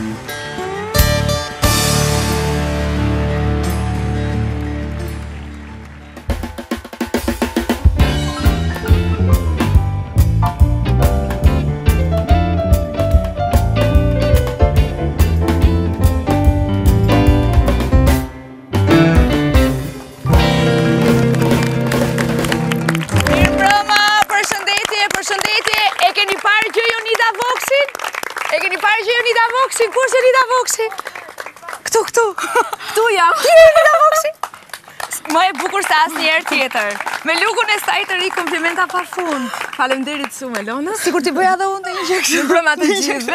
Kur është Jonida Voksi? Këtu. Këtu jam. Ti je Jonida Voksi? Më e bukur se asnjëherë tjetër. Me lukun e saj të ri komplimenta pa fund. Faleminderit shumë Elona. Sikur t'i bëja edhe unë të një gjë kështu. Mirëmbrëma të gjithëve.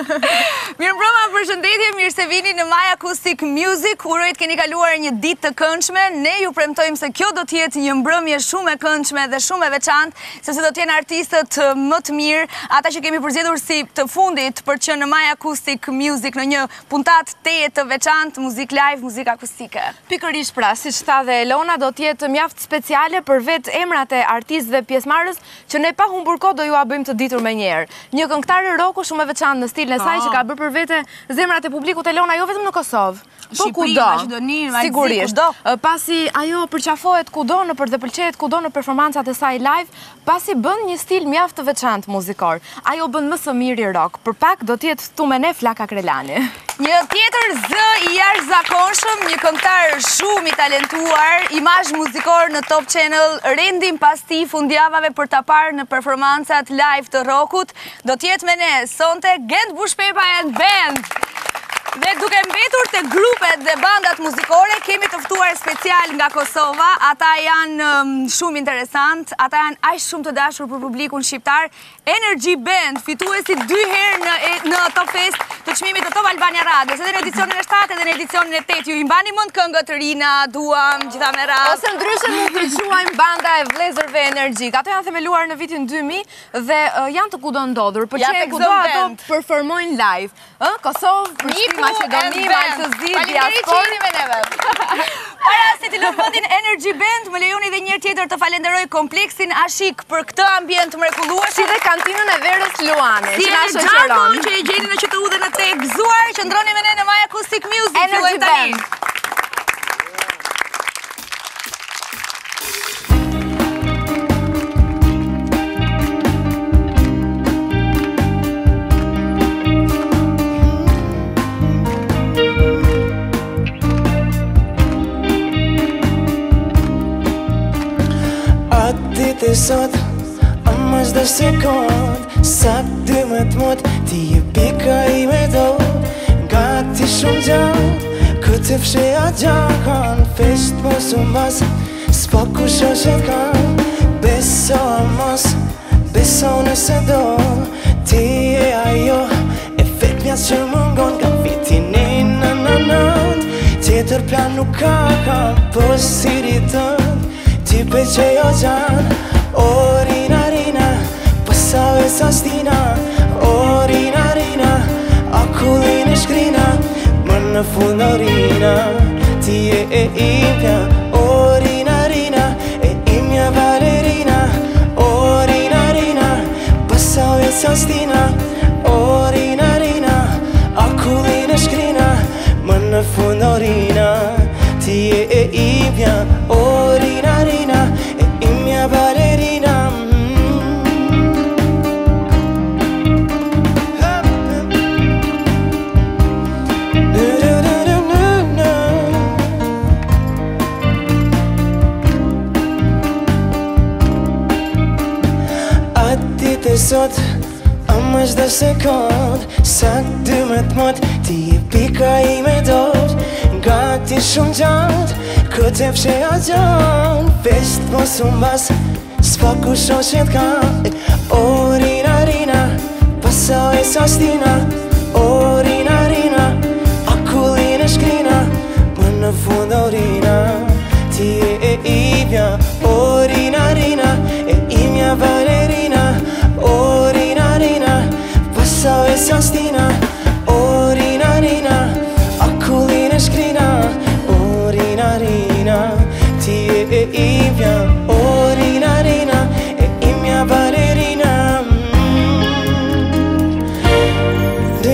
Mirëmbrëma, përshëndetje, mirë se vini në My Acoustic Music. Uroj të keni kaluar një ditë të këndshme. Ne ju premtojmë se kjo do të jetë një mbrëmje shumë e këndshme dhe shumë e veçantë, sepse do të jenë artistët më të mirë, ata që kemi përzgjedhur si të fundit për që në My Acoustic Music në një puntat të veçantë, muzikë live, muzikë akustike. Pikërisht pra, siç tha dhe Elona, do të jetë mjaft speciale për vetë emrat e artistëve pjesëmarrës që ne pa humbur kohë do ju a bëjmë të ditur më njëherë. Një këngëtare rocku shumë e veçantë në stilin e saj që ka bërë për vete zemrat e publikut Elona, jo vetëm në Kosovë, po kudo. Sigurisht. Pasi ajo përqafohet kudo dhe pëlqehet kudo në performancat e saj live, pasi bën një stil mjaft të veçantë muzikor. Ajo bën më së miri rock. Për pak do të jetë këtu me ne Flaka Krelani. Një tjetër zë i jashtëzakonshëm, një këngëtar shumë i talentuar, imazh muzikor në Top Channel, rendim pas tij fundjavave për ta parë në performancat live të rockut, do të jetë me ne sonte Gent Bushpepa and Band. Dhe duke mbetur të grupet dhe bandat muzikore, kemi të ftuar special nga Kosova. Ata janë shumë interesant, ata janë aq shumë të dashur për publikun shqiptar. Energy Band, fituesi 2 herë në Top Fest të çmimit të Top Albania Radios, edhe në edicionin e 7 edhe në edicionin e 8. Ju i mbani mend këngët Rina, Duam, gjitha me radhë. Ose ndryshe mund të quajmë banda e vëllezërve energjik. Ato janë themeluar në vitin 2000 dhe janë të kudo ndodhur, për që kudo ato performojnë live. Kosovë, Maqedoni, Maltëzi, diaspor. Para se t'i lëm vendin Energy Band, më lejoni dhe një tjetër të falenderoj Kompleksin Ashik për këtë ambient mrekullueshëm, si dhe kantinën e verës Luani, që na shoqëron, që e gjeni në QTU dhe në të gëzuar, që ndroni me ne në My Acoustic Music. Energy Band. Të sot, ama çdo sekond, sak 12 mot, ti je pika i me do, gati shumë gjatë, këtë fsheja gjakon, fesht mos u mas, s'po ku shoshet kan, beso mos, beso nëse do, ti e ajo, e vet mjas që mungon, ka vitin e nënët, tjetër plan nuk ka, po si ritën, ti pëlqejo gjanë, o Rina, Rina, pasave sa stina, o Rina, Rina, akullin e shkrina, më në fund o Rina, ti e imja, o Rina, Rina, e imja balerina, o Rina, Rina, pasave sa stina, o Rina, Rina, akullin e shkrina, më në fund o Rina, ti e imja, o Rina, Rina, e imja balerina. Atit e sot, ama çdo sekond, sak 12 mot, ti je pika i me dot, gati shumë gjatë, këtë e fsheja gjanë, fesht mos u mbas, s'po ku shoshet ka, o Rina, Rina, pasao e sa stina, o Rina, Rina, akullin e shkrina, më në fund o Rina, ti e imja, o Rina, Rina, e imja balerina, o Rina, Rina, pasao e sa stina, o Rina, Rina, akullin e shkrina, o Rina, Rina, ti e imja, o Rina, Rina, e imja balerina.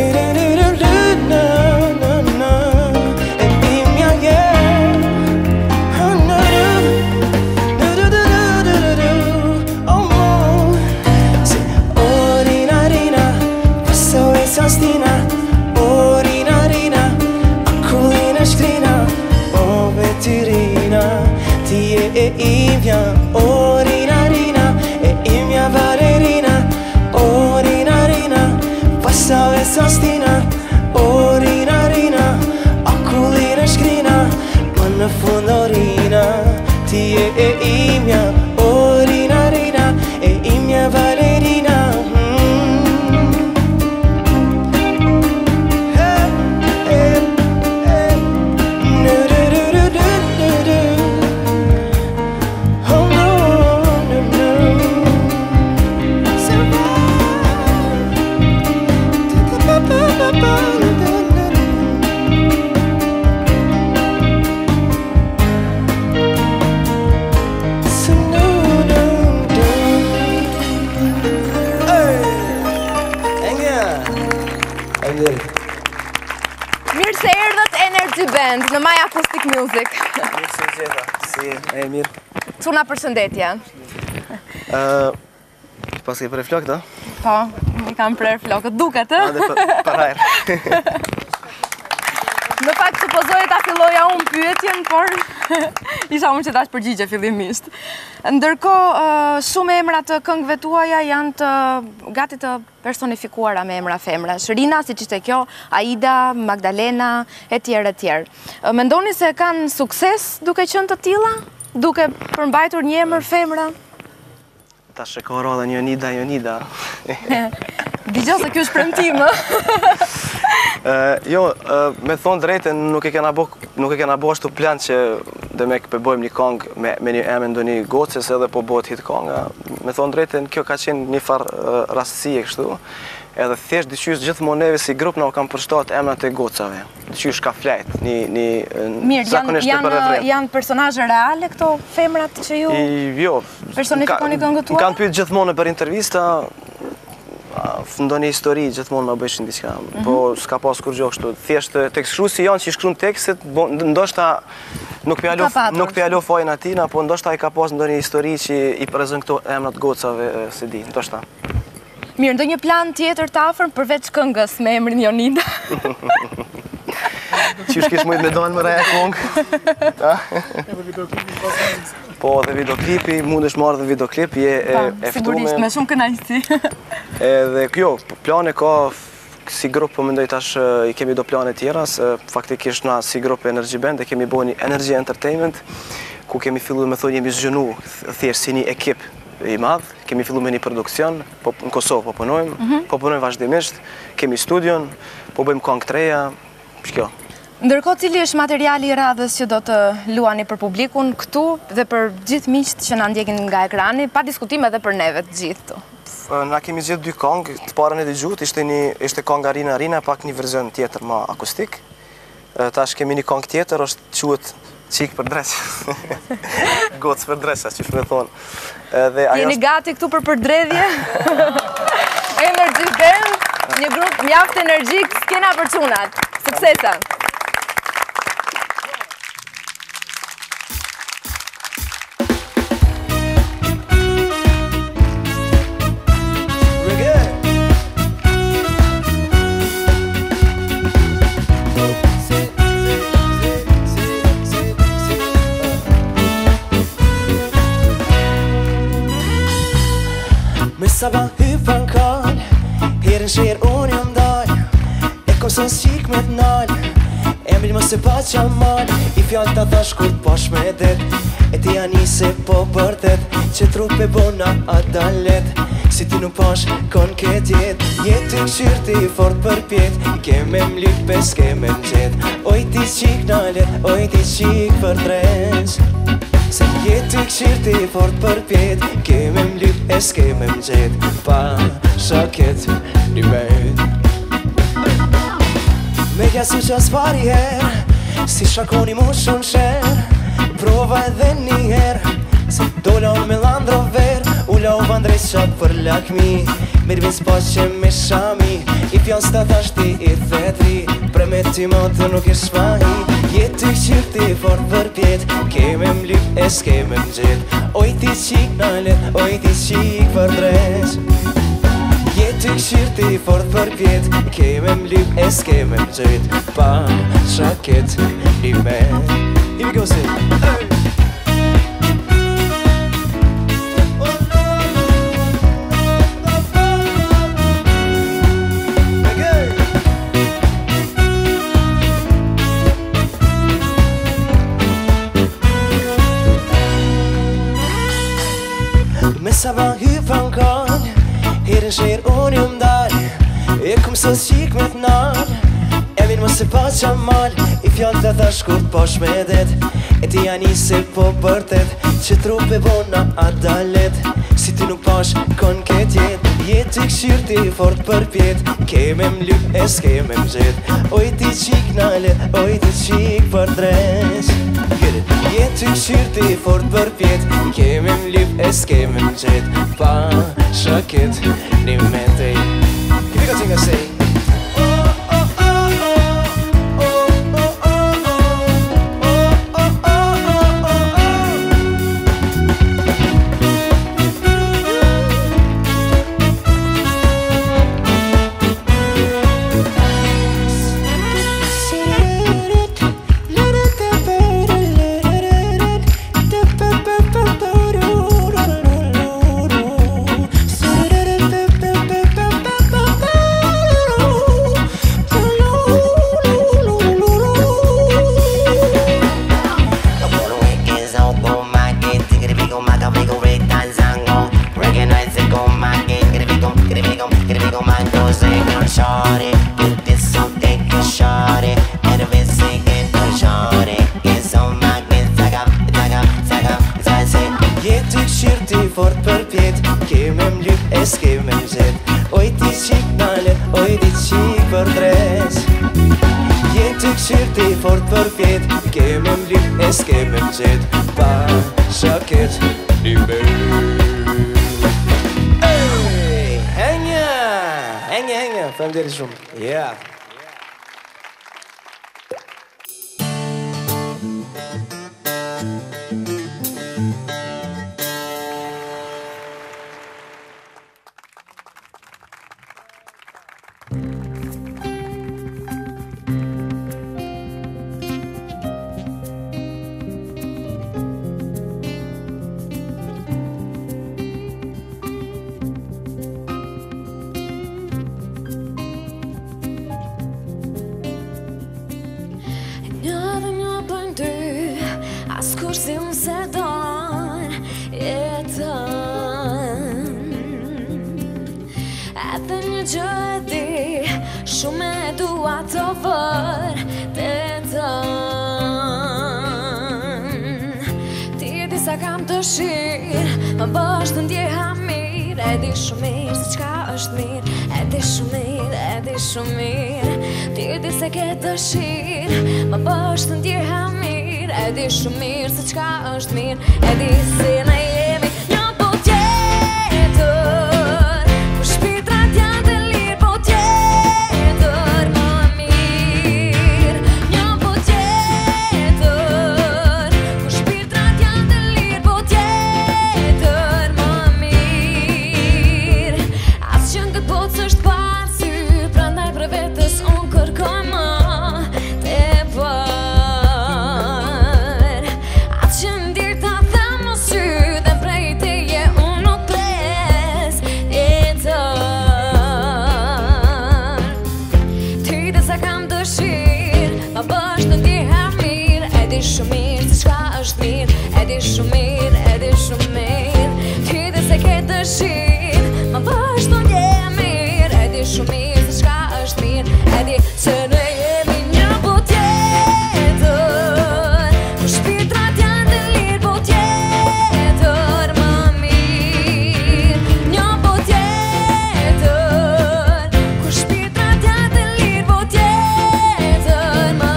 Mirë se erdhët Energy Band në My Acoustic Music. Mirë se gjeta, si e mirë. Cuna përshëndetje. Pas ke prej flokët, a? Po, i kam prer flokët, duket, e? Ade parajrë. Në fakt supozoje ta filloja unë pyetjen, por isha unë që tash përgjigje fillimisht. Ndërkohë, shumë emra të këngëve tuaja janë të gati të personifikuara me emra femra. Shërina, siç ishte kjo, Aida, Magdalena, etj. Mendoni se kanë sukses duke qenë të tilla? Duke përmbajtur një emër femra? Ta shekoro dhe Jonida. Digjo se kjo është premtim, ë? Jo, me thonë drejtën, nuk e kena bo ashtu plan që dhe me përbojmë një kongë me një emën do një gocës edhe po bëhet hit konga. Me thonë drejtën, kjo ka qenë një farë rastësie kështu. Edhe thjesht dyqysh gjithmonë neve si grup na u kam përshtat emrat e gocave. Dyqysh ka flajt, zakonisht e për refren. Janë personazhe reale këto femrat që ju personifikoni këngët tuaja? Më kanë pyet gjithmonë për intervista, ndonjë histori gjithmonë më bëjshin diçka, po s'ka pas kur gjë kështu. Thjesht tekstshkruesi janë që shkruan tekstet, ndoshta nuk pjalo fajin atina, po ndoshta ai ka pas ndonjë histori që i prezant këto emrat gocave, se di, ndoshta. Mirë, ndonjë plan tjetër të afërm përveç këngës me emrin Jonida? Qysh kish mujt me dalë më reja kongë? Po, dhe videoklipi, mundesh marrë dhe videoklip, je eftume. Sigurisht, me shumë kënaqësi. Edhe kjo, plane ka, si grup, po mendoj tash i kemi do plane tjera, se faktikisht na si grup Energy Band e kemi bo një Energy Entertainment, ku kemi fillu me thonë jemi zgjënu thjesht si një ekip i madh, kemi fillu me një produksion, në Kosovë po punojmë vazhdimisht, kemi studion, po bëjmë kongë treja, shkjo. Ndërkohë, cili është materiali i radhës që do të luani për publikun këtu dhe për gjithë miqt që na ndjekin nga ekrani, pa diskutim edhe për neve të gjithë këtu? Na kemi zgjedhur dy kongë, të parën e dëgjuat, ishte kongë Arina, pak një verzion tjetër më akustik. Tash kemi një kongë tjetër, është quhet Qik për dres. Gocë për dresa, që shme thonë. Jeni gati këtu për përdredhje? Energy Band, një grup mjaft energjik, s'kena për çunat. Suksesa! Sa ba hypën kall, herën shirë unë jam dal, e kom sën s'qik me t'nal, emrin më se pa qa mal, i fjall t'a thash kur t'pash me det, e ti janë se po përtet, që trupe bona a dalet, si ti nuk pash kon ket jet, jetë të këshyr ti fort për pjet, keme m'lype s'keme m'gjet, oj ti qik nalet, oj ti qik për dres. Se jetë të këshirë ti fort për pjet, keme m'lyp e s'keme m'gjet, pa shaket një met. Me kja si qas pari her, si shakoni mu shumë sher, prova edhe një her, se dola unë me Landro ver, ula u vandrejt qak për lakmi, mirë bin s'pas që me shami, i fjan s'ta thash ti i thetri, premet ti matë nuk ish shmahi, jetë të këshirë ti fort për pjet, keme m'lyp e s'keme m'gjet, oj ti qik nalet, oj ti qik për dres. Jetë të këshirë ti fort për pjet, keme m'lyp e s'keme m'gjet, pa shaket një met. Here we go, sing. Me sa ba hypën kall, herën shirë unë jam dal, e kom sën s'qik me t'nal, emrin më se pa qa mal, i fjall t'a thash kur t'pash me det, e ti janë se po përtet, që trupe bona a dalet, si ti nuk pash kon ket jet, jetë të këshyr ti fort për pjet, keme m'lyp e s'keme m'gjet, oj ti qik nalet, oj ti qik për dres. Jetë të këshyr ti fort për pjet, keme m'lyp e s'keme m'gjet, pa shaket një metej. Kimi ka t'inga sej? Oh, oh, oh, oh, oh. qirti fort për fjet keme mblip e s'keme mqet pa shaket i Henja, faleminderit shumë. Yeah. Askur si unë se don jetën edhe një gjë e di shumë e dua të vërtetën ti e di sa kam dëshirë më bësh të ndjeha mirë e di shumë mirë se qka është mirë e di shumë mirë, e di shumë mirë ti e di se ke dëshirë më bësh të ndjeha mirë e di shumë mirë se qka është mirë e di si ne jemi një po tjetër ku shpirtrat janë të lirë po tjetër më mirë një po tjetër ku shpirtrat janë të lirë po tjetër më mirë as që në këtë botë s'është pa sy prandaj për vetës unë kërkoj më shumë mirë se qka është mirë e di shumë mirë, e di shumë mirë ti dhe se ke dëshirë më bësh të ndjeha mirë e di shumë mirë se qka është mirë e di se ne jemi një po tjetër ku shpirtrat janë të lirë po tjetër më mirë një po tjetër ku shpirtrat janë të lirë po tjetër më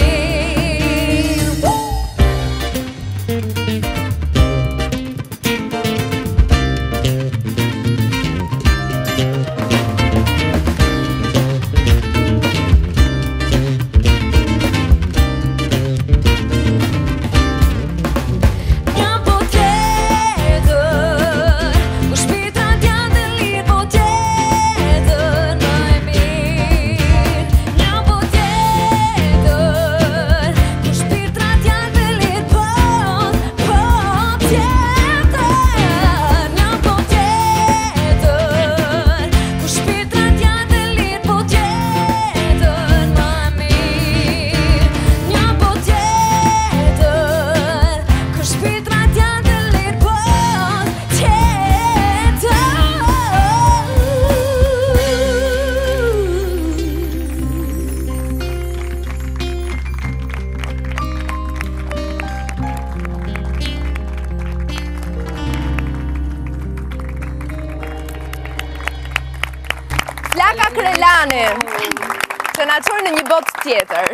Flaka Krelani, që na çon në një botë tjetër.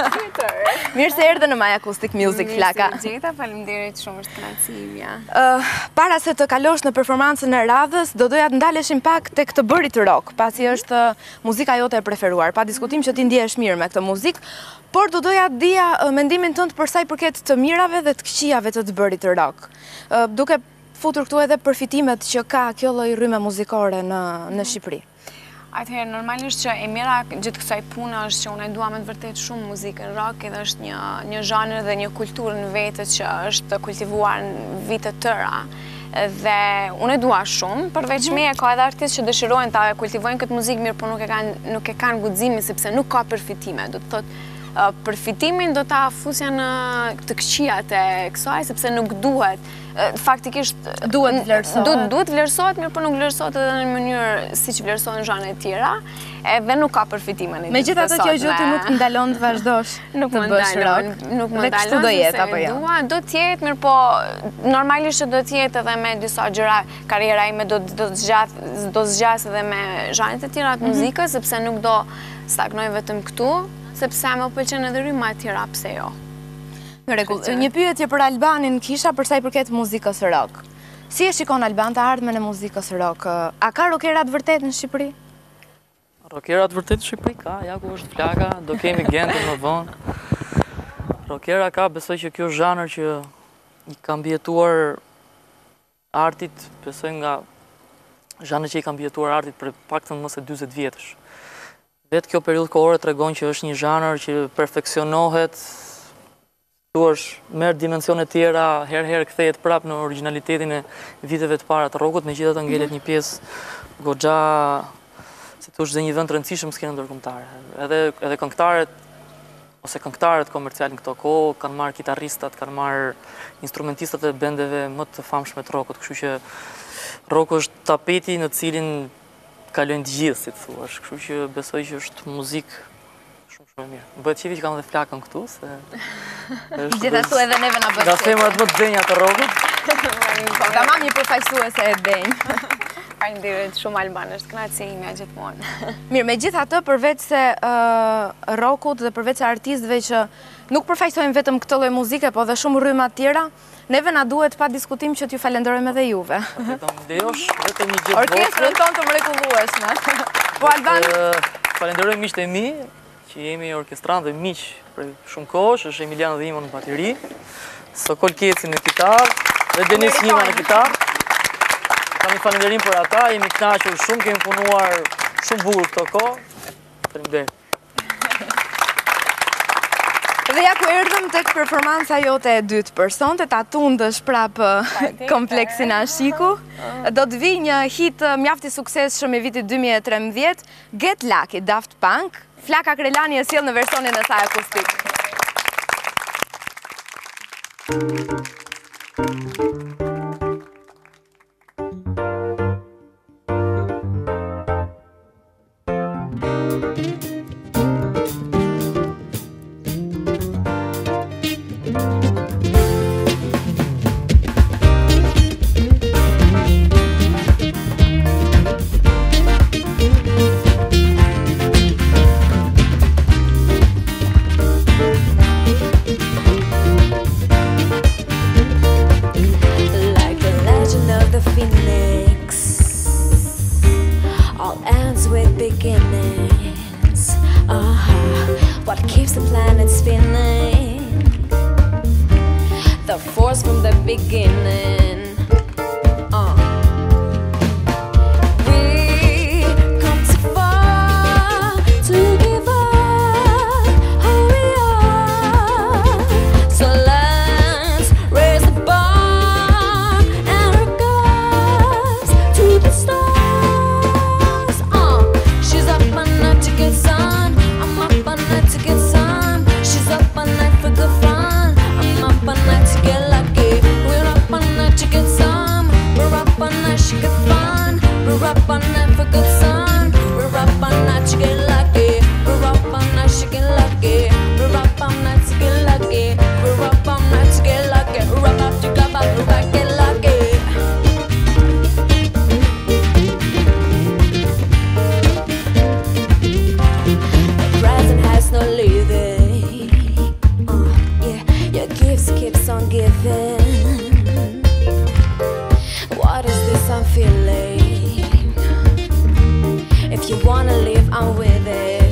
Mirë se erdhe në My Acoustic Music, Flaka. Mirë se gjeta, faleminderit shumë, është kënaqësi imja. Para se të kalosh në performancën e radhës, do doja të ndaleshim pak tek të bërit rock, pasi është muzika jote e preferuar. Pa diskutim që ti ndihesh mirë me këtë muzikë, por do doja të dija mendimin tënd për sa i përket të mirave dhe të këqijave të bërit rock. Duke futur këtu edhe përfitimet që ka kjo lloj rrymë muzikore në Shqipëri. Atëherë, normalisht që e mira gjithë kësaj puna është që unë e dua me të vërtet shumë muzikën rock, edhe është një zhanër dhe një kulturë në vetë që është kultivuar në vite tëra. Dhe unë e dua shumë, përveç meje ka edhe artistë që dëshirojnë ta kultivojnë këtë muzikë mirë, por nuk e kanë guximin sepse nuk ka përfitime. Do të thotë, përfitimin do ta fusja në të këqijat e kësaj, sepse nuk duhet. Faktikisht duhet vlerësohet, mirë por nuk vlerësohet edhe në mënyrë siç vlerësohen zhanre të tjera, edhe nuk ka përfitime në ditët e sotme. Megjithatë kjo gjë ty nuk ndalon të vazhdosh të bësh rock. Nuk më ndalon. Kështu do jetë apo jo? Do të jetë, mirë po normalisht që do të jetë edhe me disa gjëra, karriera ime do zgjas edhe me zhanret e tjera të muzikës, sepse nuk do stagnoj vetëm këtu. sepse më pëlqen edhe rryma të tjera, pse jo. Në rregull, një pyetje për Albanin kisha për sa i përket muzikës rock. Si e shikon Alban të ardhmen e muzikës rock? A ka rockerat vërtet në Shqipëri? Rockerat vërtet në Shqipëri ka, ja ku është flaka, do kemi Gentin më vonë. Rockera ka, besoj që kjo është zhanër që i ka mbjetuar artit, besoj nga zhanër që i ka mbjetuar artit për paktën mëse 40 vjetësh. Vetë kjo periudhë kohore tregon që është një zhanër që perfeksionohet, merë dimensione tjera, herë kthehet prapë në originalitetin e viteve të para të rockut, megjithatë ngelet një pjesë goxha, si thosh, dhe një vend të rëndësishëm në skenën ndërkombëtare. Edhe këngëtarët ose këngëtarët komercial në këto kohë kanë marrë kitarristat, kanë marrë instrumentistat e bendeve më të famshme të rockut, kështu që rocku është tapeti në cilin kalojnë të gjithë, si thuash, kështu që besoj që është muzikë shumë mirë. Më bëhet qivi që kam dhe flakën këtu, se... Gjithashtu edhe neve na bëhet. Nga femrat më të denja të rockut. Ka mam një përfaqësuese e denj. Faleminderit shumë Alban, është kënaqësia ime gjithmonë. Mirë, megjithatë, përveç se rockut dhe përveç se artistëve që nuk përfaqësojnë vetëm këtë lloj muzike, po dhe shumë rryma të tjera, neve na duhet pa diskutim që t'ju falenderojmë edhe juve. Vetëm një gjë Orkestrën tonë të mrekullueshme. Po Alban, falenderoj miqtë e mi, që jemi orkestran dhe miq për shumë kohësh, është Emilian Dhimo në bateri, Sokol Keci në kitarë dhe Denis Njima në kitarë. Kam i falenderim për ata, jemi kënaqur shumë, kemi punuar shumë bukur këto kohë. Faleminderit. Dhe ja ku erdhëm tek performanca jote e dytë për sonte, ta tundësh prapë kompleksin Ashiku. Do të vi një hit mjaft i suksesshëm i vitit 2013, Get Lucky, Daft Punk. Flaka Krelani e sjell në versionin e saj akustik. What keeps the planet spinning? The force from the beginning. We come too far to give up who we are. So let's raise the bar and our cups to the stars. She's up all night to get sun. I'm up all night to get sun. She's up all night for good fun. I'm up all night to get lucky. We're up all night to get some. We're up all night to get fun. We're up all night for good sun. We're up all night to get lucky. We're up all night to get lucky. We're up all night to get lucky. We're up all night to get lucky. We're up to go back, we're back, get lucky. The present has no leaving. Yeah, your gifts keeps on giving. What is this I'm feeling? If you wanna live, I'm with it.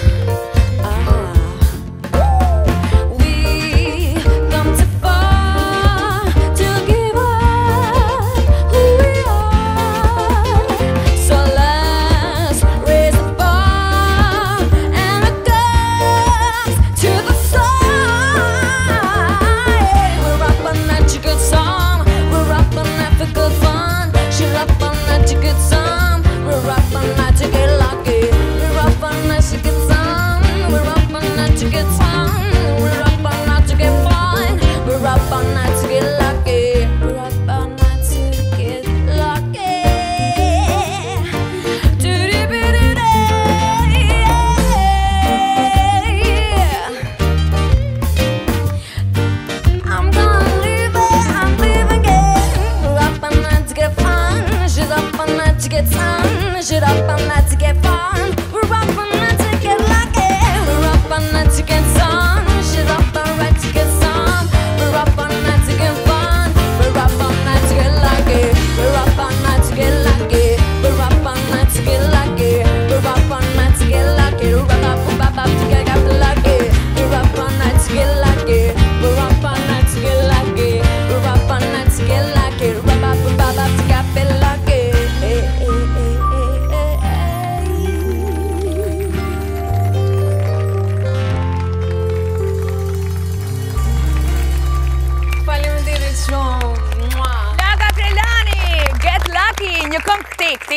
We come too far to give up who we are. So let's raise the bar and our cups to the sky. We're up all night to get some. We're up all night for good fun. She's up all night to get some. We're up all night to get lucky. We're up all night to get some. We're up all night to get some. We're up all night to get fun. We're up all night to get lucky. We're up all night to get lucky. I'm gonna leave it, I'm leaving it. We're up all night to get fun. She's up all night to get sun. She's up all night to get fun. We're up all night to get lucky. We're up all night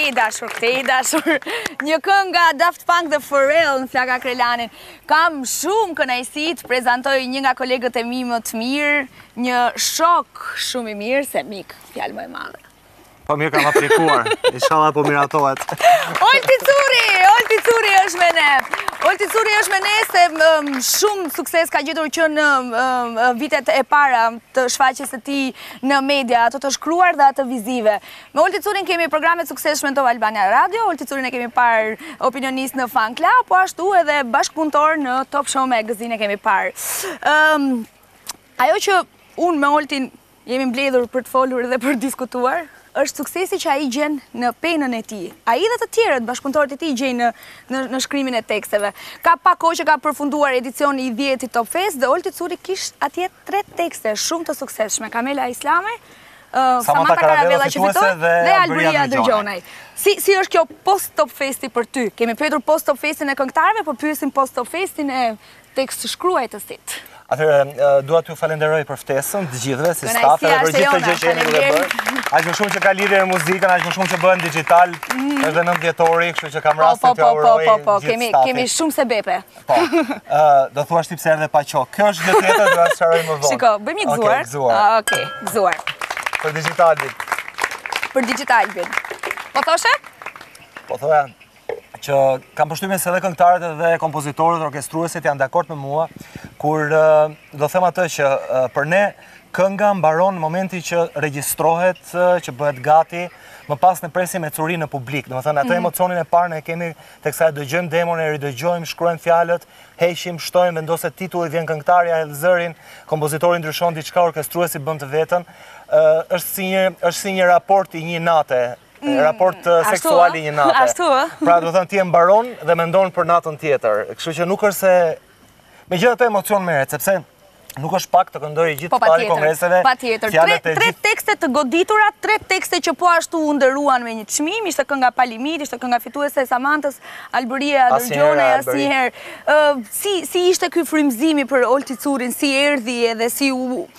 i dashur. Një këngë nga Daft Punk dhe Pharrell në Flaka Krelanin. Kam shumë kënaqësi të prezantoj një nga kolegët e mi më të mirë, një shok shumë i mirë, se mik, fjalë më e madhe. Po mirë kam aplikuar, inshallah po miratohet. Olti Curi është me ne. Olti Curi është me ne se shumë sukses ka gjetur që në vitet e para të shfaqjes së tij në media, ato të shkruar dhe ato vizive. Me Olti Curin kemi programe të suksesshme në Top Albania Radio, Olti Curin e kemi parë opinionist në Fan Club, po ashtu edhe bashkëpunëtor në Top Show Magazine e kemi parë. Ajo që unë me Oltin jemi mbledhur për të folur dhe për diskutuar, është suksesi që ai gjen në penën e tij. Ai dhe të tjerët bashkëpunëtorët e tij gjejnë në shkrimin e teksteve. Ka pak kohë që ka përfunduar edicioni i 10 i Top Fest dhe Olti Curi kishte atje 3 tekste shumë të suksesshme. Kamela Islame, Samantha Karavella që fitoi dhe Alburia Dërgjonaj. Si është kjo post Top Festi për ty? Kemi pyetur post Top Festin e këngëtarëve, po pyesim post Top Festin e tekst shkruajtësit. Atëherë, dua t'ju falenderoj për ftesën, të gjithëve, si stafe dhe për gjithë të gjë që jeni duke bërë. Aq më shumë që ka lidhje me muzikën, aq më shumë që bëhen digital, edhe 9 vjetori, kështu që kam rastin t'ju uroj gjithë stafit. Kemi shumë sebepe. Po, do thuash ti pse erdhe pa qok. Kjo është gjë tjetër, do ta sqaroj më vonë. Shiko, bëjmë një gëzuar. Okej, gëzuar. Për digitalin. Për digitalin. Po thoshe? Po thoya që kam përshtypjen se edhe këngëtarët edhe kompozitorët, orkestruesit janë dakord me mua, kur do them atë që për ne kënga mbaron në momenti që regjistrohet, që bëhet gati, më pas në presim e curi në publik. Domethënë atë emocionin e parë ne kemi teksa e dëgjojmë demon, e ridëgjojmë, shkruajmë fjalët, heqim, shtojmë, vendoset titulli, vjen këngëtarja, hedh zërin, kompozitori ndryshon diçka, orkestruesi bën të vetën. Është si një raport i një nate. Raport seksual i një nate. Ashtu ë? Pra do thënë ti e mbaron dhe mendon për natën tjetër. Kështu që nuk është se megjithatë emocion merret, sepse nuk është pak të këndoj gjithë pari kongreseve. Patjetër. 3 tekste të goditura, 3 tekste që po ashtu u ndëruan me një çmim, ishte kënga Palimit, ishte kënga fituese e Samantës, Alburia Dërgjonaj, asnjëherë. Si ishte ky frymëzimi për Olti Curin, si erdhi edhe si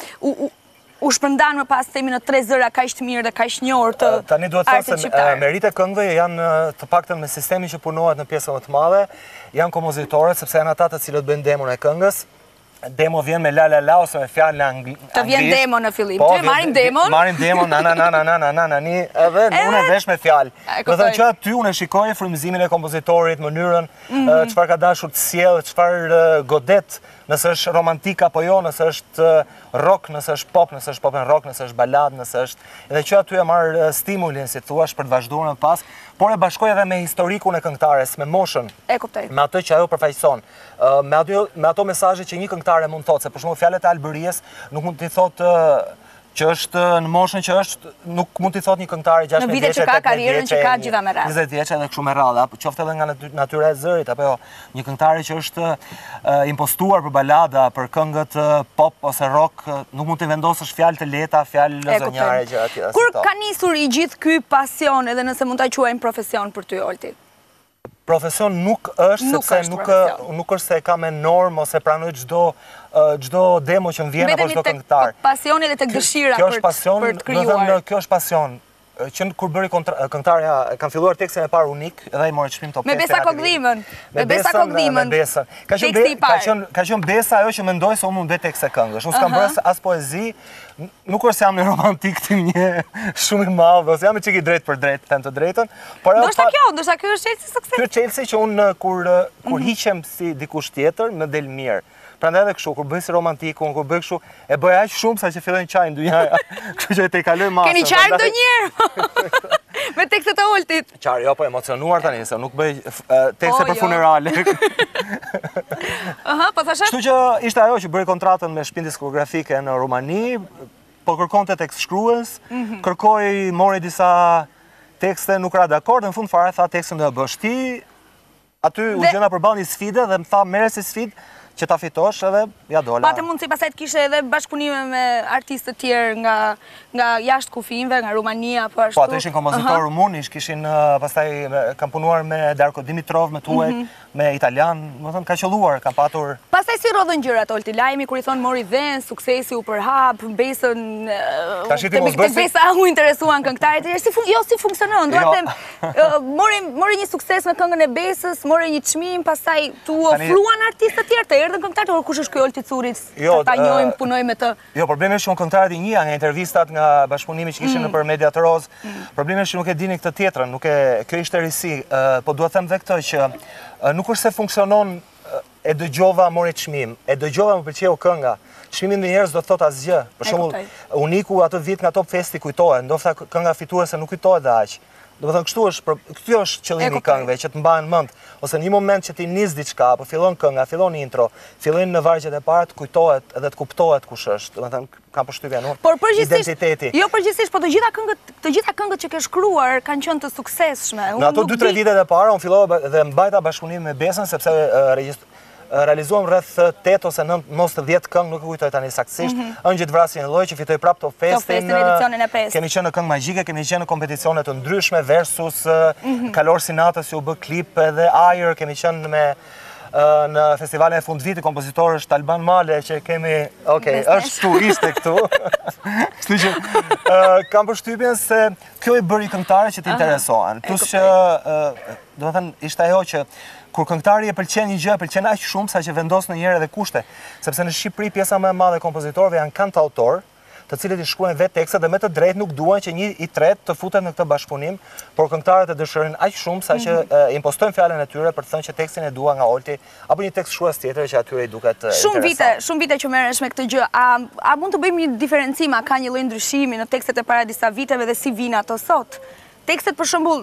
u shpërndan më pas themi në 3 zëra kaq të mirë dhe kaq njohur të artit shqiptar. Tani duhet të them se meritë e këngëve janë të paktën me sistemin që punohet në pjesën më të madhe, janë kompozitorët sepse janë ata të cilët bëjnë demon e këngës. Demo vjen me la la la ose me fjalë anglisht. Të vjen demo në fillim. Ty marrim demon. Marrim demon na edhe unë vesh me fjalë. Do të thënë që aty unë shikoj frymëzimin e kompozitorit, mënyrën çfarë ka dashur të sjellë, çfarë godet, nëse është romantik apo jo, nëse është rock, nëse është pop and rock, nëse është balad, nëse është edhe që aty e marr stimulin, si thua, për të vazhduar më pas, por e bashkoj edhe me historikun e këngëtares, me moshën. E kuptoj. Me atë që ajo përfaqëson. Me ato mesazhe që një këngëtare mund të thotë, se për shembull fjalët e Alburies nuk mund t'i thotë që është në moshën që është, nuk mund t'i thotë një këngëtare 16 vjeçë, në vitet që ka karrierën që ka gjitha me radhë. 20 vjeçë edhe kështu me radhë, qoftë edhe nga natyra e zërit, apo jo, një këngëtare që është impostuar për balada, për këngët pop ose rock, nuk mund të vendosësh fjalë të lehta, fjalë lozonjare gjëra të tilla. Kur ka nisur i gjithë ky pasion, edhe nëse mund ta quajmë profesion për ty, Olti? Profesion nuk është, sepse nuk është se ka me normë ose pranoj çdo demo që më vjen apo çdo këngëtar. Pasioni dhe tek dëshira për të krijuar. Kjo është pasion. Që kur bëri këngëtarja, kanë filluar tekstin e parë unik, edhe ai mori çmim Top Fest. Me Besa Kokdhimën. Me Besa Kokdhimën. Teksti i parë. Ka qenë Besa ajo që mendoj se unë mund bëj tekst e këngësh. Unë s'kam bërë as poezi, nuk është se jam një romantik të një shumë i madh, ose jam çik i drejt për drejt, them të drejtën. Por ndoshta ky është çelësi sukses. Ky është çelësi që unë kur hiqem si dikush tjetër, më del mirë. Prandaj edhe kështu, kur bëj si romantikun, kur bëj kështu, e bëj aq shumë sa që fillojnë çajin ndonjëherë. Kështu që te kaloj masën. Keni çaj ndonjëherë? Me tekstet e Oltit. Çaj, jo, po emocionuar tani, se nuk bëj tekste për funerale. Aha, po thashë? Kështu që ishte ajo që bëri kontratën me shtëpinë diskografike në Rumani, po kërkonte tekst shkrues, mori disa tekste, nuk ra dakord, në fund fare tha tekstin do e bësh ti. Aty u gjena përballë një sfide dhe më tha merre si sfidë që ta fitosh edhe ja dola. Pate mundësi pasaj të kishe edhe bashkëpunime me artistë të tjerë nga jashtë kufinve, nga Rumania, po ashtu. Po, ato ishin kompozitor rumunë, kishin pastaj kam punuar me Darko Dimitrov, me Tuek, me italian, më thënë ka qëlluar, kam patur. Pastaj si rodhën gjërat, Olti Lajmi, kur i thonë mori dhenë, suksesi u përhap, besën, tek besa u interesuan këngëtarit e tjerë, jo si funksionon, do të them, mori një sukses me këngën e besës, mori një çmim, pastaj tu ofruan artistë të tjerë, të erdhën këngëtarët, or kush është ky Olti Curit, ta njohim, punoj me të. Jo, problemi është që këngëtarët i njëja nga intervistat, nga bashkëpunimi që kishin nëpër Media të Roz, problemi është që nuk e dini këtë tjetrën, kjo ishte risi, po duhet them dhe këtë që nuk është se funksionon e dëgjova mori çmim, e dëgjova më pëlqeu kënga. Çmimi ndonjëherë do të thotë asgjë. Për shembull, Uniku atë vit nga Top Festi kujtohet, ndoshta kënga fituese nuk kujtohet dhe aq. Do të thënë kështu është qëllimi i këngëve, që të mbahen mend, ose në një moment që ti nis diçka, apo fillon kënga, fillon intro, fillojnë në vargjet e para të kujtohet edhe të kuptohet kush është. Do të thënë kam përshtypjen unë. Identiteti. Jo përgjithsisht, po të gjitha këngët që ke shkruar kanë qenë të suksesshme. Në ato 2-3 vitet e para unë fillova dhe mbajta bashkëpunim me Besën sepse realizuam rreth 8 ose 9 mos të 10 këngë, nuk e kujtoj tani saktësisht. Ëngjit vrasin lloj që fitoi prapë Top Festin. Edicionin e 5. Kemi qenë në këngë magjike, kemi qenë në kompeticione të ndryshme versus Kalor Sinatës që u bë klip edhe Ajër, kemi qenë në festivalin e fundvitit kompozitor është Alban Male që kemi, është këtu, ishte këtu. Kështu që kam përshtypjen se kjo i bëri këngëtarët që t'interesohen. Plus që, do të thënë, ishte ajo që kur këngëtari e pëlqen një gjë, e pëlqen aq shumë sa që vendos ndonjëherë edhe kushte. Sepse në Shqipëri pjesa më e madhe e kompozitorëve janë kantautor, të cilët i shkruajnë vetë tekstet dhe me të drejtë nuk duan që një i tretë të futet në këtë bashkëpunim, por këngëtarët e dëshirojnë aq shumë sa që impostojnë fjalën e tyre për të thënë që tekstin e dua nga Olti apo një tekst shkruas tjetër që atyre i duket interesant. Shumë vite që merresh me këtë gjë. A mund të bëjmë një diferencim, a ka një lloj ndryshimi në tekstet e para disa viteve dhe si vinë ato sot? Tekstet për shembull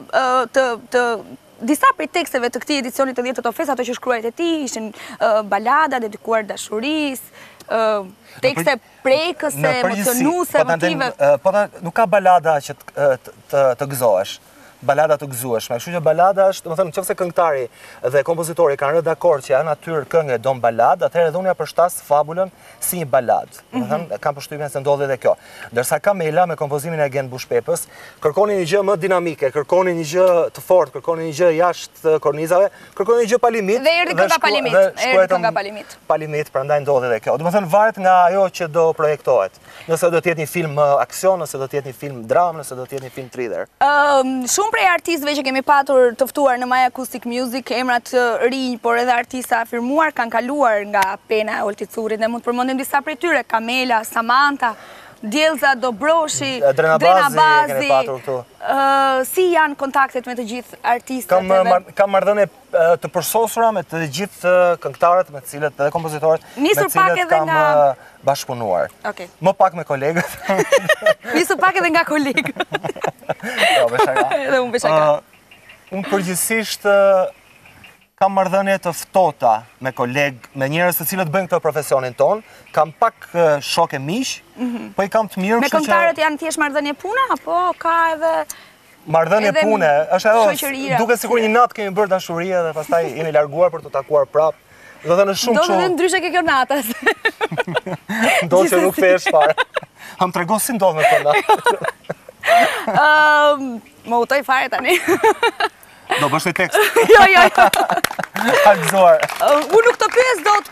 disa prej teksteve të këtij edicioni të 10 të Top Fest, ato që shkruajt e tij ishin balada dedikuar dashurisë, tekste prekëse, emocionuese, emotive. Po nuk ka balada që të gëzohesh. Balada të gëzueshme. Kështu që balada është, domethënë, nëse këngëtari dhe kompozitori kanë rënë dakord që janë natyrë këngë don balad, atëherë edhe unë ja përshtas fabulën si një balad. Domethënë, kam përshtypjen se ndodhi edhe kjo. Ndërsa Kamela me kompozimin e Gen Bushpepës, kërkoni një gjë më dinamike, kërkoni një gjë të fortë, kërkoni një gjë jashtë kornizave, kërkoni një gjë pa limit. Dhe erdhi kënga pa limit. Pa limit, prandaj ndodhi edhe kjo. Domethënë varet nga ajo që do projektohet. Nëse do të jetë një film aksion, nëse do të jetë një film dramë, nëse do të jetë një film thriller. Shumë prej artistëve që kemi patur të ftuar në My Acoustic Music, emrat të rinj, por edhe artista afirmuar, kanë kaluar nga pena e Oltit Curit dhe mund të përmendim disa prej tyre, Kamela, Samantha, Djelza Dobroshi, Drenabazi, kemi patur këtu. Si janë kontaktet me të gjithë artistët? Kam marrëdhënie të përsosura me të gjithë këngëtarët, me të cilët edhe kompozitorët, me të cilët kam bashkëpunuar. Më pak me kolegët. Nisur pak edhe nga kolegët. Jo, beshaka. Edhe unë beshaka. Unë përgjithsisht kam marrëdhënie të ftohta me kolegë, me njerëz të cilët bëjnë këtë profesionin ton, kam pak shokë miq, po i kam të mirë, kështu që me këngëtarët janë thjesht marrëdhënie pune apo ka edhe marrëdhënie pune? Është ajo, duket sikur një natë kemi bërë dashuri dhe pastaj jemi larguar për të takuar prapë. Do të thënë shumë kështu. Do të ndryshe ke kjo natës. Do që nuk fesh fare. Ham tregon si ndodh me këtë natë. Më utoj fare tani. Do bësh një tekst. Jo. Akzuar. Unë nuk të pyes dot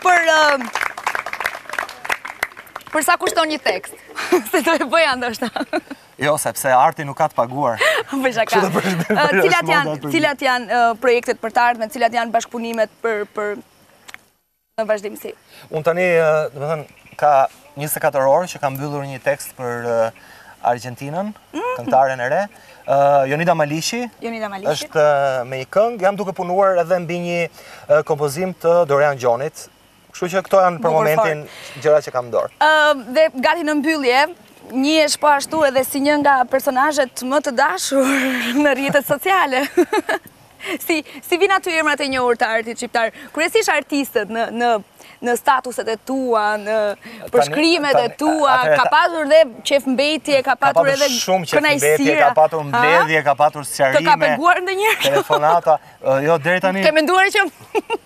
për sa kushton një tekst. Se do e bëja ndoshta. Jo, sepse arti nuk ka të paguar. Përshaka. Cilat janë projektet për të ardhmen, cilat janë bashkëpunimet për në vazhdimsi? Unë tani, do të thënë, ka 24 orë që kam mbyllur një tekst për Argentinën, këngëtaren e re. Jonida Malishi është me një këngë, jam duke punuar edhe mbi një kompozim të Dorian Gjonit, kështu që këto janë për momentin gjëra që kam dorë. Dhe gati në mbyllje, njihesh po ashtu edhe si një nga personazhet më të dashur në rrjetet sociale. Si vin aty emrat e njohur të artit shqiptar, kryesisht artistët në statuset e tua, në përshkrimet e tua, ka patur dhe qefmbetje, ka patur edhe kënaqësira, ka patur mbledhje, ka patur sqarime. Të ka penguar ndonjëherë? Telefonata, jo deri tani. Ke menduar që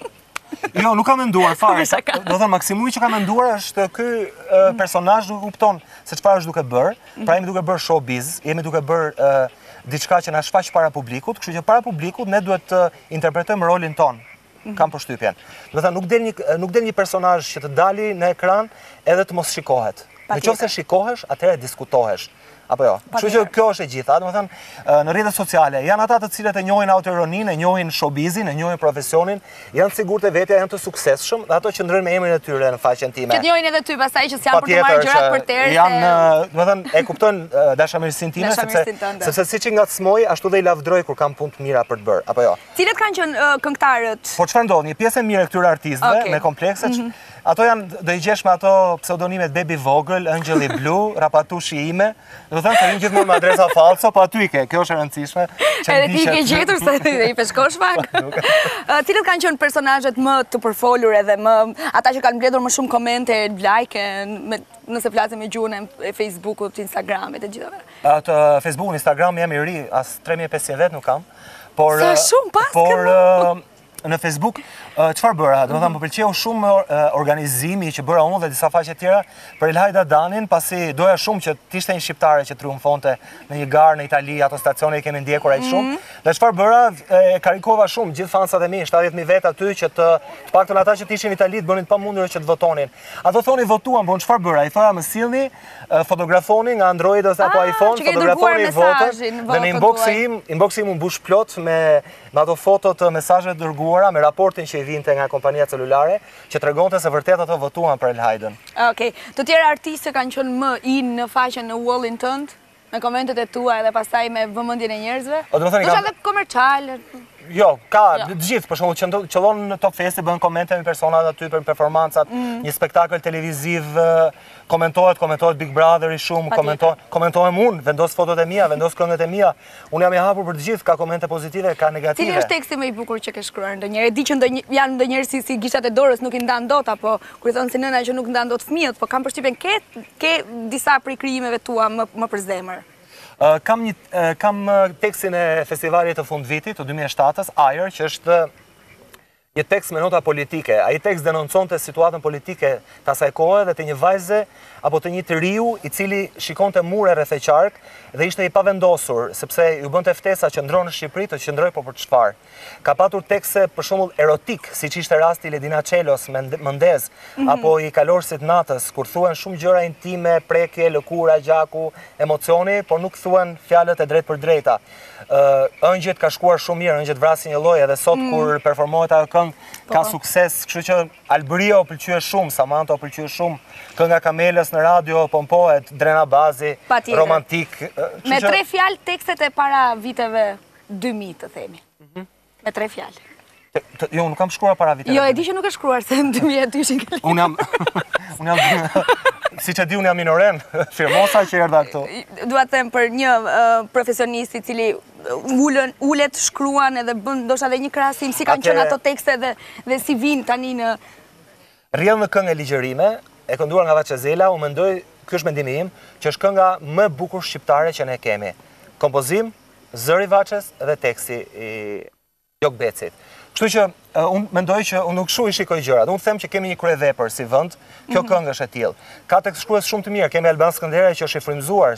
Jo, nuk kam menduar fare. Do thënë maksimumi që kam menduar është ky personazh nuk kupton se çfarë është duke bërë. Pra jemi duke bërë showbiz, jemi duke bërë diçka që na shfaq para publikut, kështu që para publikut ne duhet të interpretojmë rolin ton. Kam përshtypjen. Do thënë nuk del një personazh që të dali në ekran edhe të mos shikohet. Nëse shikohesh, atëherë diskutohesh. Apo jo. Kështu që kjo është e gjitha, domethënë në rrjetet sociale janë ata të cilët e njohin autoironinë, e njohin showbizin, e njohin profesionin, janë sigurt e vetja, janë të suksesshëm dhe ato që ndrojnë me emrin e tyre në faqen time. Që njohin edhe ty pastaj që s'janë për të marrë gjërat për terë. Janë, domethënë e kuptojnë dashamirësinë time sepse siç i ngacmoj, ashtu dhe i lavdroj kur kam punë të mira për të bërë, apo jo. Cilët kanë qenë këngëtarët? Po çfarë ndodh? Një pjesë e mirë e këtyre artistëve me komplekse. Ato janë, do i gjesh me ato pseudonimet Baby Vogël, Angeli Blue, Rapatushi ime. Do thënë të rinë gjithmonë me adresa falso, po aty i ke, kjo është e rëndësishme. Edhe ti i ke gjetur se i peshkosh pak. Cilët kanë qenë personazhet më të përfolur edhe më ata që kanë mbledhur më shumë komente, like, nëse flasim me gjuhën e Facebookut, Instagramit e gjithave? Atë Facebook, Instagram jam i ri, as 3500 vet nuk kam. Por sa shumë pas ke në Facebook, çfarë bëra? Do të thënë më pëlqeu shumë organizimi që bëra unë dhe disa faqe tjera për Elhajda Danin, pasi doja shumë që të ishte një shqiptare që triumfonte në një garë në Itali, ato stacione i kemi ndjekur aq shumë. Dhe çfarë bëra? E karikova shumë gjithë fansat e mi, 70.000 vet aty që të paktën ata që të ishin në Itali të bënin të pamundur që të votonin. Ato thoni votuan, po çfarë bëra? I thoja më sillni, fotografoni nga Android ose apo iPhone, fotografoni votën dhe në inboxi im u mbush plot me ato foto të mesazheve dërguara me raportin që i vinte nga kompania celulare, që tregonte se vërtet ato votuan për Elhajdën. Okej. Të tjerë artistë kanë qenë më in në faqen në wallin tënd, me komentet e tua edhe pastaj me vëmendjen e njerëzve? Do të edhe komercial. Jo, ka të gjithë, për shembull qëllon në Top Festi bën komente me personat aty për performancat, një spektakël televiziv, komentohet Big Brotheri shumë, komentohem unë, vendos fotot e mia, vendos këngët e mia. Unë jam i hapur për të gjithë, ka komente pozitive, ka negative. Cili është teksti më i bukur që ke shkruar ndonjëherë? E di që janë ndonjëherë si gishtat e dorës nuk i ndan dot, apo kur i thon si nëna që nuk ndan dot fëmijët, po kam përshtypjen ke disa prej krijimeve tua më për zemër. Kam tekstin e festivalit të fundvitit të 2007-ës, Ajër, që është një tekst me nota politike. Ai tekst denonconte situatën politike të asaj kohe dhe të një vajze apo të një të riu i cili shikonte mure rreth e qark dhe ishte i pavendosur, sepse ju bënte ftesa që ndronë në Shqipëri të qëndroj po për çfarë. Ka patur tekste për shembull erotik, siç ishte rasti Ledina Çelos me Mendez, apo i Kalorësit natës, kur thuhen shumë gjëra intime, prekje, lëkura, gjaku, emocioni, por nuk thuhen fjalët e drejtë për drejta. Ëngjët ka shkuar shumë mirë, ëngjët vrasin një lloj edhe sot kur performohet ajo këngë ka sukses, kështu që Albrio pëlqye shumë, Samantha pëlqye shumë, kënga Kamelës në radio pompohet, Drena Bazi, romantik. Me 3 fjalë tekstet e para viteve 2000 të themi. Me 3 fjalë. Jo, nuk kam shkruar para viteve. Jo, e di që nuk e shkruar se në 2000 ty ishin këllë. Unë jam, si që di unë jam minoren, firmosa që erdha këtu. Dua të them për një profesionist i cili ullet, shkruan edhe bën ndoshta edhe një krahasim, si kanë qenë ato tekste dhe si vinë tani në... Rrjedh në këngë e ligjërime, e kënduar nga Vaçezela, u mendoj, ky është mendimi im, që është kënga më e bukur shqiptare që ne kemi. Kompozim, zëri Vaçes dhe teksti i Jok Becit. Kështu që unë mendoj që unë nuk i shikoj gjërat. Unë them që kemi një kryevepër si vend, kjo këngë është e tillë. Ka tekstshkrues shumë të mirë, kemi Alban Skënderaj që është i frymzuar,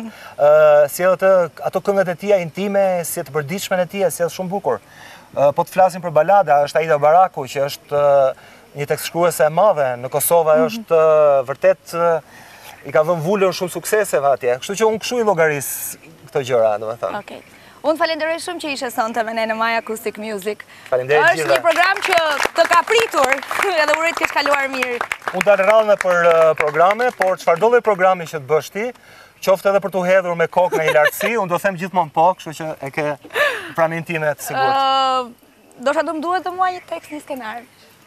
sjell ato këngët e tija intime, si të përditshme e tija, sjell shumë bukur. Po të flasim për balada, është Aida Baraku që është një tekstshkruese e madhe në Kosovë, është vërtet i ka vënë vulën shumë sukseseve atje. Kështu që unë kështu i llogaris këto gjëra, domethënë. Okej. Unë falenderoj shumë që ishe sonte me ne në My Acoustic Music. Falenderoj gjithë. Është një program që të ka pritur edhe uroj të kesh kaluar mirë. Unë dalë rrallë për programe, por çfarë do lloj programi që të bësh ti, qoftë edhe për të hedhur me kokë në një lartësi, unë do them gjithmonë po, kështu që e ke praninë time të sigurt. Ndoshta do më duhet të mua një tekst, një skenar.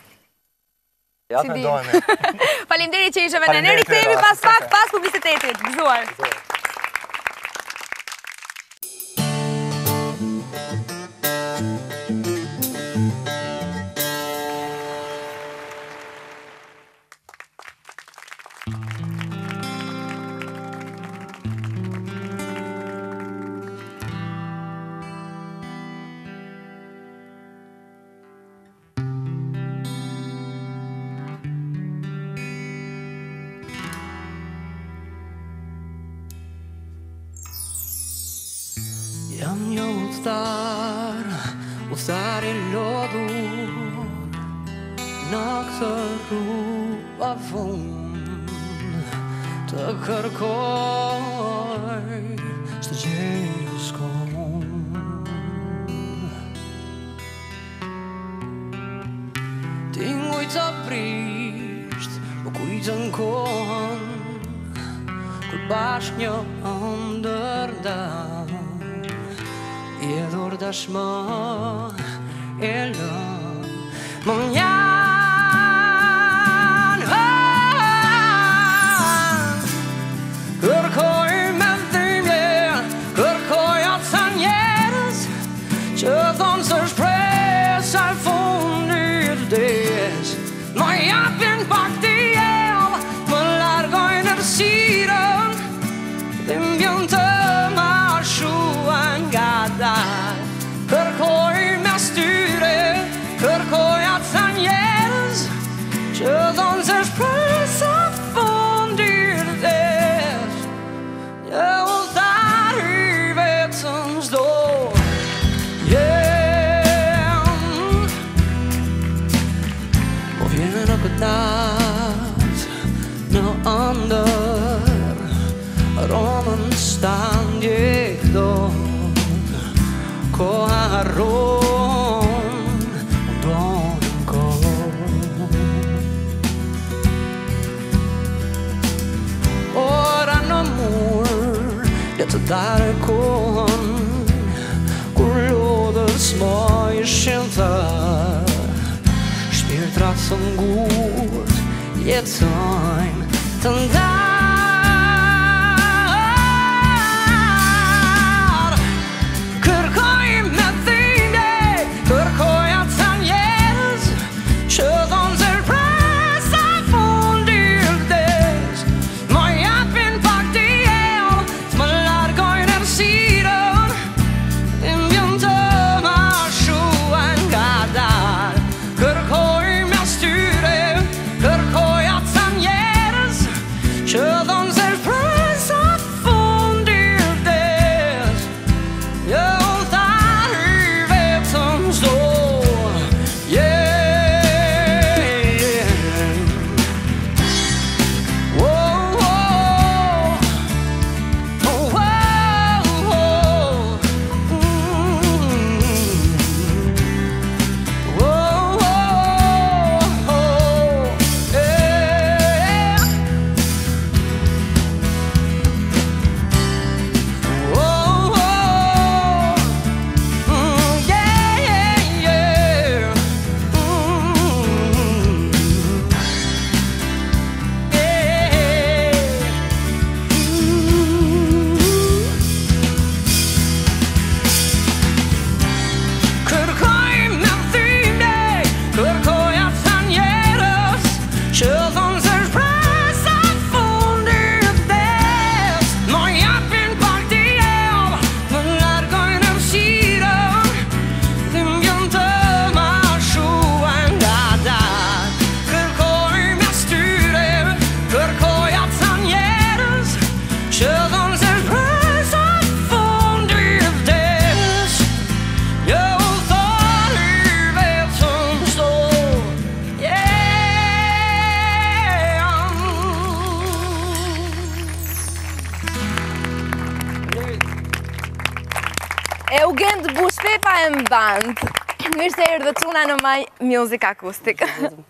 Ja, mendojmë. Faleminderit që ishe me ne. Ne rikthehemi pas publicitetit. Gëzuar. udhtar I lodhur në këtë rrugë pafund të kërkoj çdo gjë s'kon. Ti ngujta prisht, po kujtën kohën kur bashk një ëndërdan I edhur dashmë e lëm më njanë Kërkoj me dhimbje, kërkoj ata njerëz që thonë se shpresa e fundit vdes Më japin pak diell, më largojnë errësirën dhe m'vjen të ma shuan nga dal Kërkoj mes tyre, kërkoj ata njerëz që thonë se shpresa e fundit vdes Një udhtar I vetëm s'do Po vjen në këtë natë në ëndër Romën stan ndjek do Koha harron Ndonë kohë Ora në mur Le të dare kohën Kur lodhës mo ishin thër Shpirtrat të ngurt Jetojnë të ndar Kërkoj me dhimbje Kërkoj ata njerëz që thonë se shpresa e fundit vdes Më japin pak diell, më largojnë errësirën dhe m'vjen të ma shuan nga dal Kërkoj mes tyre, kërkoj ata njerëz që thonë se shpresa e fundit vdes Një udhtar I vetëm s'do Eugen Bushpepa e mband. Mirë se erdhë Çuna në My Music Acoustic.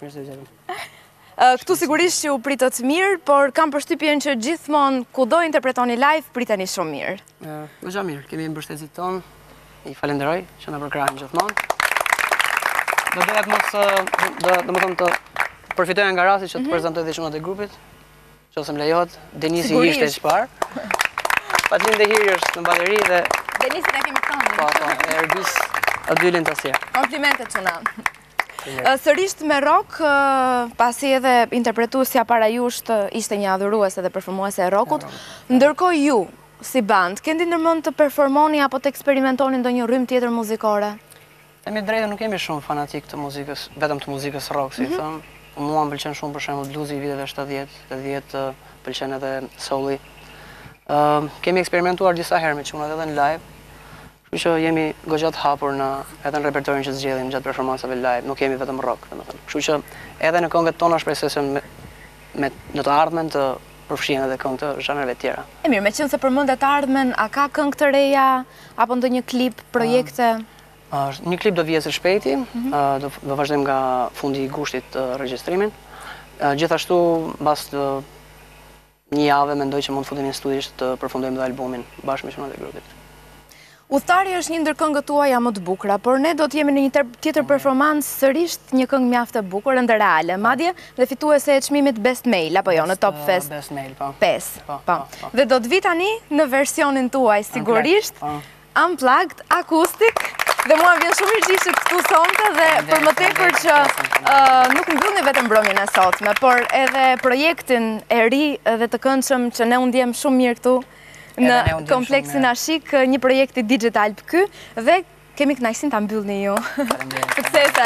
Këtu sigurisht që u pritët mirë, por kam përshtypjen që gjithmonë kudo interpretoni live, priteni shumë mirë. Gja mirë, kemi mbështetësit tonë, I falenderoj që na përkrajnë gjithmonë. Do doja të mos, do më thonë të përfitoja nga rasti që të prezentoj dhe Çunat e grupit, që ose më lejohet, Denisi ishte çfarë. Faleminderit është në baleri dhe Denisin e kemi këtonë. Po, Erbis, aty lën të asje. Komplimente Çuna. Sërisht me rock, pasi edhe interpretuesja para jush ishte një adhuruese dhe performuese e rockut, ndërkohë ju, si band, keni ndërmend të performoni apo të eksperimentoni ndonjë rrymë tjetër muzikore? Themi drejtë, nuk jemi shumë fanatik të muzikës, vetëm të muzikës rock, si thëmë. Mua më pëlqen shumë për shembull bluesi I viteve 70, pëlqen edhe souli. Kemi eksperimentuar disa herë me Çunat edhe në live, Kështu që jemi goxha të hapur edhe në repertorin që zgjellim gjatë performancave live, nuk jemi vetëm rock, domethënë. Kështu që edhe në këngët tona shpresoj se në të ardhmen të përfshihen edhe këngë të zhanreve tjera. E mirë, meqense se përmendet të ardhmen, a ka këngë të reja apo ndonjë klip, projekte? Një klip do vijë së shpejti, do vazhdojmë nga fundi i gushtit regjistrimin. Gjithashtu mbas një jave mendoj që mund të futemi në studio të përfundojmë dhe albumin bashkë me çunat e grupit. Udhtari është një ndër këngët tuaja më të bukura, por ne do të jemi në një tjetër performancë sërish një këngë mjaft e bukur ndë reale. Madje dhe fituese e çmimit Best Male apo jo në Top Fest. Best Male, po. 5. Po. Dhe do të vi tani në versionin tuaj sigurisht, unplugged, akustik. Dhe mua vjen shumë mirë që ishit këtu sonte dhe për më tepër që nuk mbyllni vetëm mbrëmjen e sotme, por edhe projektin e ri dhe të këndshëm që ne u ndjem shumë mirë këtu në kompleksin Ashik, një projekti digital për ky, dhe kemi kënaqësinë ta mbyllni ju. Suksese!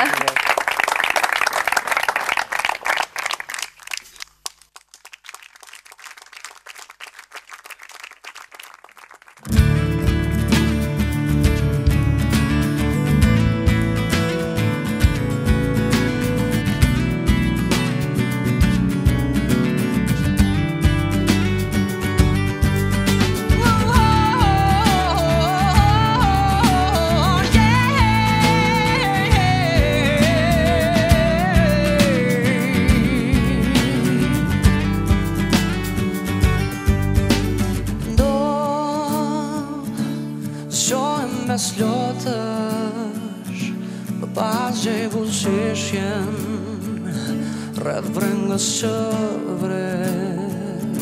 mes lotësh Më pas gjeku sheshjen Rreth brengës që vret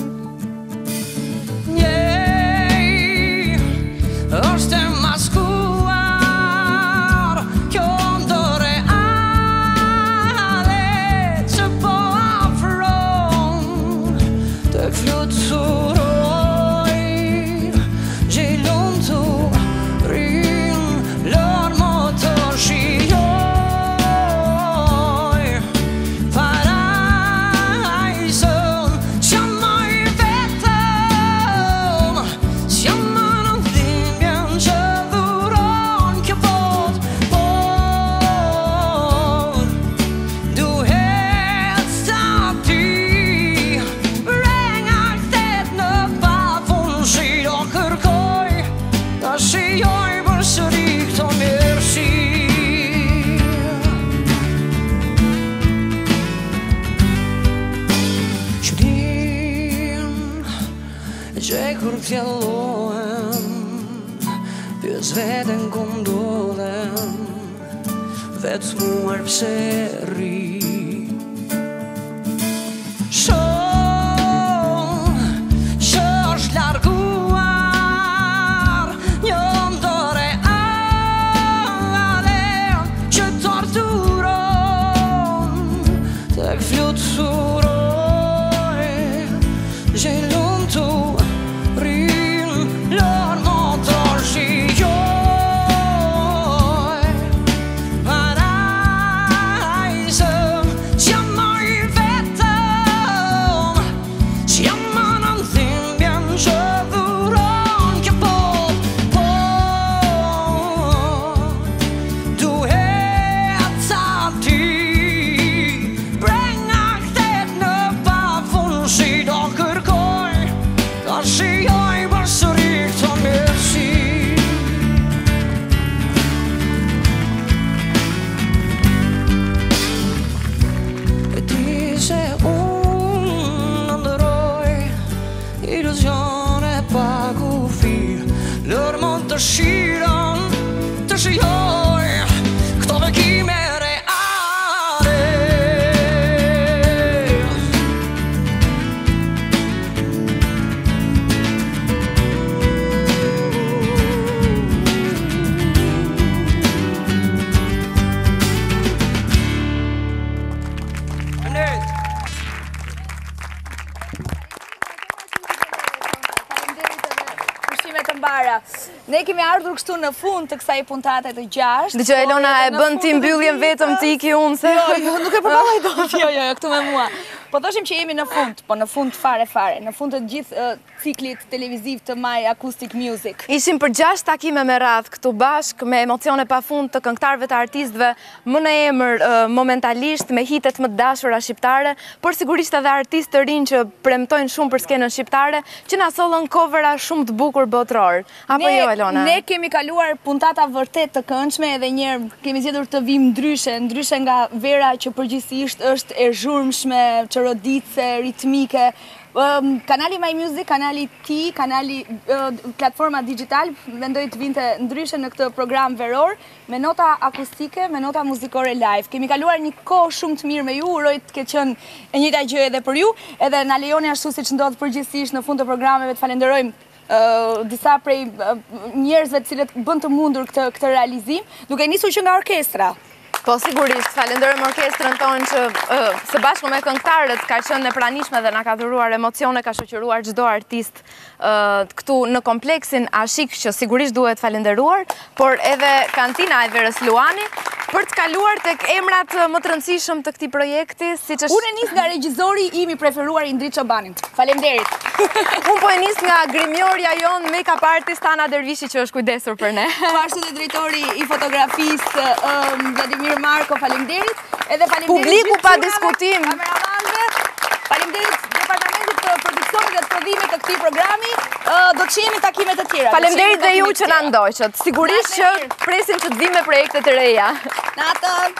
Njej është e maskuar Kjo ndore ale Që po afron Të fluturoj Gjilun tu rin Lër më të shijoj Parajzën Që më i vetëm Që më në dhimbjen Që dhuron kjo bot Por duhet sa ti Brenga ktet në pafundësi Do kërkoj Ta shijoj për sëri këto mirësi Qërin Gjej kur t'jellohem Pjes veten ku ndodhem Vetë muar pse rri Shoh që është larguar Një ndore ale Që torturon Tek fluturoj Gjellun tu rin Lër më të shijoj Parajzën Që më i vetëm Që më në dhimbjen Që dhuron kjo bot Por duhet sa ti Brenga ktet në pafundësi Do kërkoj Ta shijoj përsëri këto mirësi E ti se unë ndëroj Iluzione pa kufi Lër më të shiron Të shijoj Këto bekime reale Pushime të mbara. Ne kemi ardhur kështu në fund të kësaj puntate të 6. Dëgjoj Elona, e bën ti mbylljen vetëm ti iki unë se... Jo, nuk e përballoj dot. Jo, këtu me mua. Po thoshim që jemi në fund, po në fund fare, në fund të gjithë ciklit televiziv të My Acoustic Music. Ishim për 6 takime me radhë këtu bashk, me emocione pa fund të këngëtarëve të artistëve më në emër momentalisht, me hitet më të dashura shqiptare, por sigurisht edhe artistë të rinj që premtojnë shumë për skenën shqiptare, që na sollën covera shumë të bukur botror. Apo jo, Elona? Ne kemi kaluar puntata vërtet të këndshme, edhe njerë kemi zgjedhur të vim ndryshe nga Vera që përgjithsisht është e zhurmshme, çorodice, ritmike. Kanali My Music, kanali ti, platforma digital, mendoj të vinte ndryshe në këtë program veror, me nota akustike, me nota muzikore live. Kemi kaluar një kohë shumë të mirë me ju, uroj të ketë qenë e njëjta gjë edhe për ju, edhe na lejoni ashtu siç ndodh përgjithsisht në fund të programeve të falenderojmë disa prej njerëzve të cilët bën të mundur këtë realizim, duke nisur që nga orkestra. Po sigurisht, falenderojmë orkestrën tonë që së bashku me këngëtarët ka qenë e pranishme dhe na ka dhuruar emocione, ka shoqëruar çdo artist këtu në kompleksin Ashik, që sigurisht duhet falenderuar, por edhe kantina e Verës Luani për të kaluar tek emrat më të rëndësishëm të këtij projekti, siç është. Unë nis nga regjizori im i preferuar Indrit Çobani. Faleminderit. Unë po e nis nga grimjorja jon make-up artist Ana Dervishi që është kujdesur për ne. Po ashtu dhe drejtori i fotografisë Vladimir Marko, faleminderit. Edhe faleminderit publiku pa diskutim. Kameramanëve. Faleminderit departamentit të produksionit dhe të prodhimit të këtij programi. Do të jemi takime të tjera. Faleminderit dhe ju që na ndoqët. Sigurisht që presim që të vim me projekte të reja. Natën.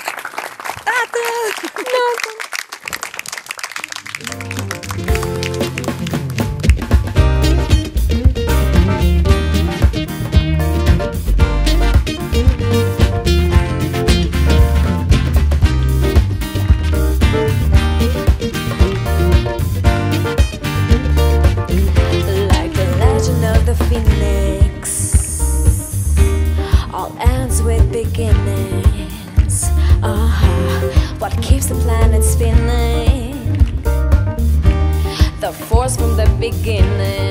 What keeps the planet spinning? The force from the beginning.